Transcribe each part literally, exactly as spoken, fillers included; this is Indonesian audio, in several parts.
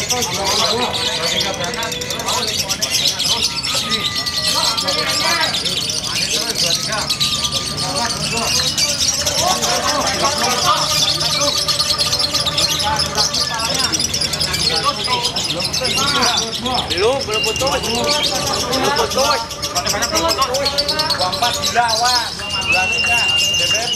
Belum, belum putus. Belum putus. Banyak belum putus. Empat gila, wah. Bulannya, bebek.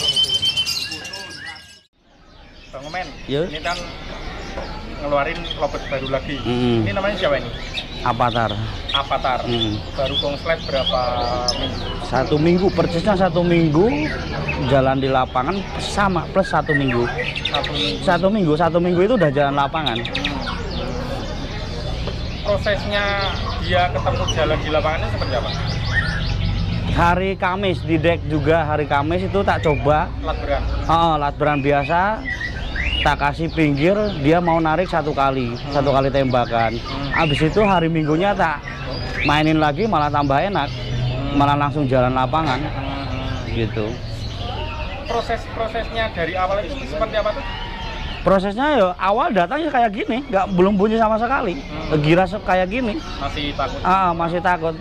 Bang Omen, ya. Ini kan ngeluarin lobet baru lagi. Mm. Ini namanya siapa ini? Avatar. Avatar. Mm. Baru konslet berapa minggu? Satu minggu, persisnya satu minggu. Jalan di lapangan sama plus satu minggu. Satu minggu. Satu minggu, satu minggu itu udah jalan lapangan. Prosesnya dia ketemu jalan di lapangannya seperti apa? Hari Kamis di dek juga, hari Kamis itu tak coba. Latberan. Oh, latberan biasa. Tak kasih pinggir, dia mau narik satu kali, hmm. satu kali tembakan. Hmm. Habis itu hari Minggunya tak mainin lagi, malah tambah enak, hmm. malah langsung jalan lapangan, hmm. gitu. Proses-prosesnya dari awal itu seperti apa tuh? Prosesnya ya awal datangnya kayak gini, nggak belum bunyi sama sekali, hmm. gira kayak gini. Masih takut? Ah, masih takut.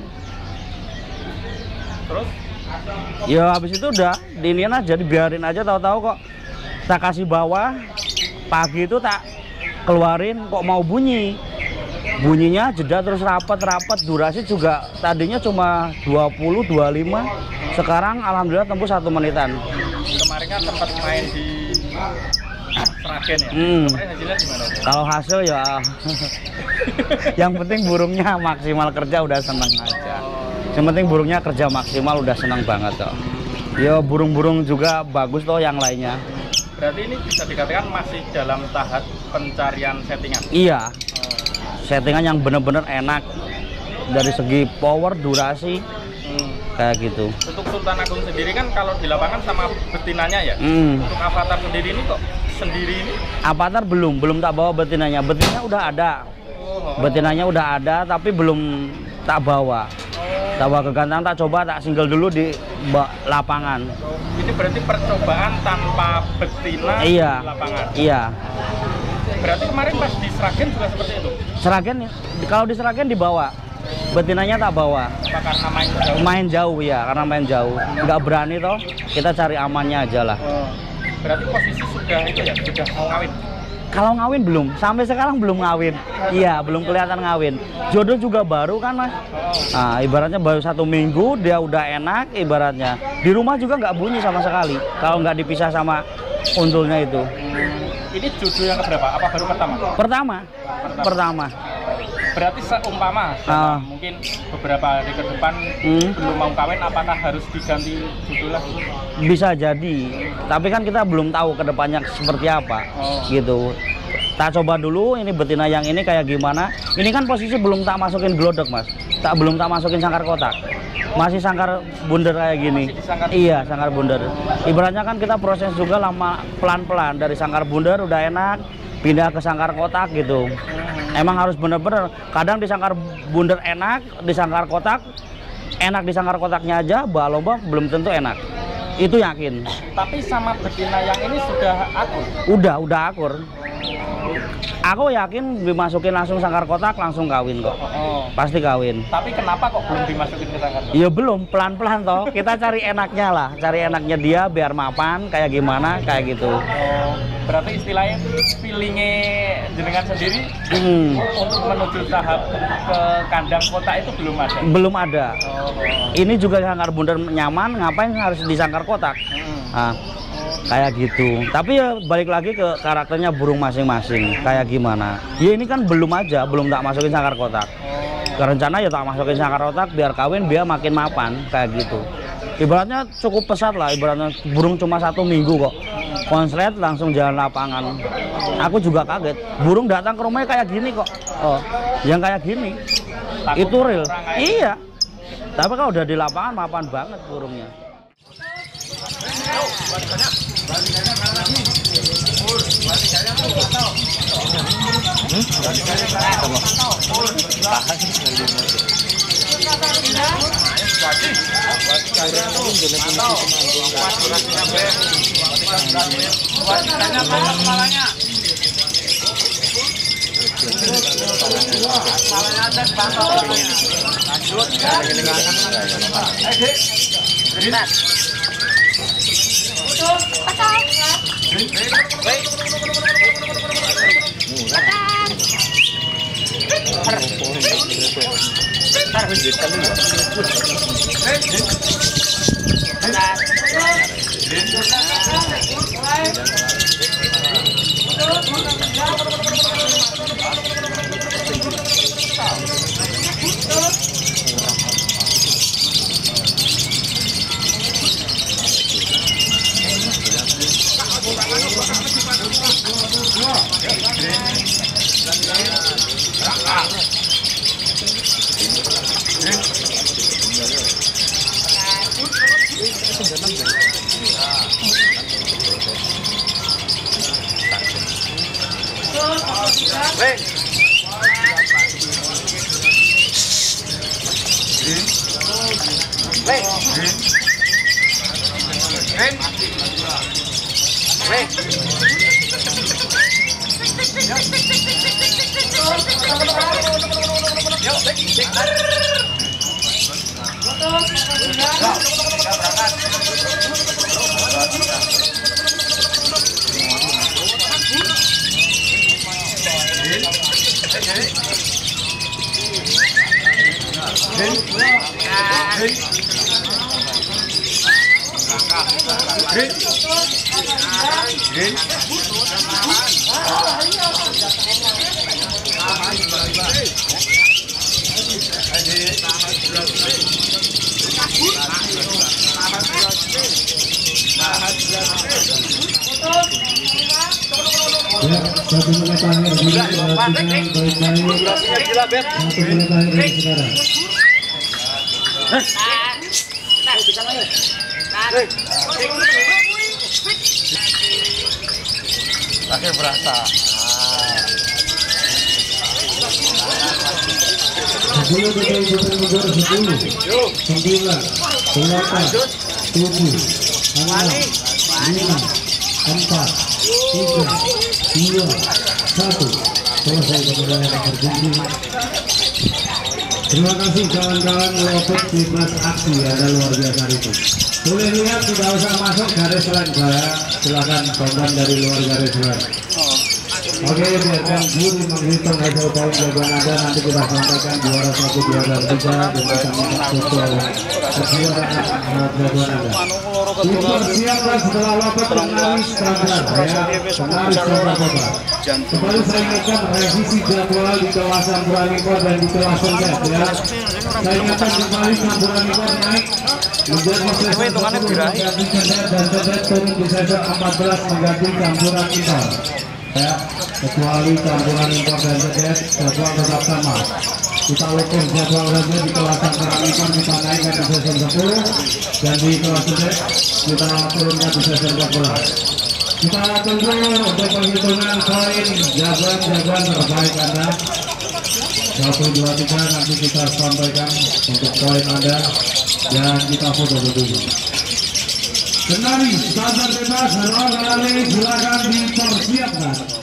Terus? Ya habis itu udah diiniin aja, dibiarin aja, tahu-tahu kok tak kasih bawah, pagi itu tak keluarin kok mau bunyi. Bunyinya jeda terus rapat-rapat, durasi juga tadinya cuma dua puluh dua puluh lima, sekarang alhamdulillah tembus satu menitan. Kemarin kan sempat main di Sragen ya? Hmm. Kemarin hasilnya gimana? Kalau hasil ya yang penting burungnya maksimal kerja udah seneng aja. Yang penting burungnya kerja maksimal udah seneng banget kok. Ya burung-burung juga bagus toh yang lainnya. Berarti ini bisa dikatakan masih dalam tahap pencarian settingan? Iya, oh. settingan yang bener-bener enak dari segi power, durasi, hmm. kayak gitu. Untuk Sultan Agung sendiri kan kalau di lapangan sama betinanya ya? Hmm. Untuk Avatar sendiri ini kok sendiri ini? Avatar belum, belum tak bawa betinanya. Betinanya udah ada, oh. betinanya udah ada tapi belum tak bawa. Tak bawa ke kandang, tak coba, tak single dulu di lapangan. Oh, ini berarti percobaan tanpa betina iya, di lapangan? Iya. Berarti kemarin pas di Sragen juga seperti itu? Sragen, kalau di Sragen dibawa, betinanya tak bawa. Apa karena main jauh? Main jauh ya, karena main jauh. Nggak berani toh, kita cari amannya aja lah. Oh, berarti posisi sudah itu ya, sudah mau ngawin? Kalau ngawin belum, sampai sekarang belum ngawin. Iya, belum kelihatan ngawin. Jodoh juga baru kan mas. Nah, ibaratnya baru satu minggu dia udah enak ibaratnya. Di rumah juga nggak bunyi sama sekali. Kalau nggak dipisah sama untulnya itu. Ini jodoh yang keberapa? Apa baru pertama? Pertama. Pertama. Pertama. Berarti seumpama uh, mungkin beberapa hari ke depan hmm. belum mau kawin, apakah harus diganti jodoh lagi? Bisa jadi, tapi kan kita belum tahu kedepannya seperti apa, oh. gitu. Tak coba dulu ini betina yang ini kayak gimana. Ini kan posisi belum tak masukin glodok mas, tak belum tak masukin sangkar kotak, masih sangkar bundar kayak gini. Sangkar iya sangkar bundar. Ibaratnya kan kita proses juga lama pelan-pelan dari sangkar bundar udah enak, pindah ke sangkar kotak gitu. Emang harus bener-bener. Kadang di sangkar bundar enak, di sangkar kotak enak, di sangkar kotaknya aja balomba belum tentu enak. Itu yakin. Tapi sama betina yang ini sudah akur? Udah, udah akur. Aku yakin dimasukin langsung sangkar kotak langsung kawin kok. Oh. Pasti kawin. Tapi kenapa kok belum dimasukin ke sangkar kotak? Iya belum, pelan-pelan toh. Kita cari enaknya lah, cari enaknya dia biar mapan kayak gimana kayak gitu. Oh, berarti istilahnya feelingnya jenengan sendiri hmm. untuk menuju tahap ke kandang kotak itu belum ada? Belum ada. Oh. Ini juga sangkar bundar nyaman, ngapain harus di sangkar kotak? Hmm. Nah, kayak gitu. Tapi ya balik lagi ke karakternya burung masing-masing kayak gimana. Ya ini kan belum aja, belum tak masukin sangkar kotak. Rencana ya tak masukin sangkar kotak biar kawin biar makin mapan kayak gitu. Ibaratnya cukup pesat lah, ibaratnya burung cuma satu minggu kok. Konslet langsung jalan lapangan. Aku juga kaget. Burung datang ke rumahnya kayak gini kok. Oh, yang kayak gini. Takut itu real. Iya. Tapi kalau udah di lapangan mapan banget burungnya. Hmm? Ya, satu menit akhir dulu, tinggal baik-baik. Satu menit akhir dari sekarang. Akhir berasa. Sepuluh betul-betul mundur, sepuluh, sembilan, delapan, tujuh, enam, lima, empat, tiga, dua, satu. Selesai pertandingan yang terjadi. Terima kasih kawan-kawan Lopet Timnas Aksi, ada luar biasa itu. Boleh lihat, tidak usah masuk garis line saya, silakan tonton dari luar garis line. Oke, biarkan juri menghitung hasil poin jagoan Anda, nanti kita sampaikan juara satu, juara tiga, dan kita minta foto kejuaraan jagoan Anda. Dipersiapkan setelah Lopet menangis pelan-pelan ya, menangis pelan-pelan. Kembali saya ingatkan revisi jadwal di kawasan Buranimpor dan di kawasan Gas ya. Saya ingatkan kembali Buranimpor naik menjadi sesar sepuluh mengganti Cedet dan Cedet turun di sesar empat belas mengganti campuran impor ya, kecuali campuran impor dan Cedet jadwal tetap sama. Kita ukur jadwal saja di kawasan Buranimpor kita naikkan di sesar sepuluh dan di kawasan Cedet kita turunkan di sesar empat belas. Kita tunggu untuk penghitungan poin jagoan-jagoan terbaik Anda. Satu, dua, tiga nanti kita sampaikan untuk poin Anda dan kita foto dulu. Kenali, standar bebas, roll rally silakan dipersiapkan.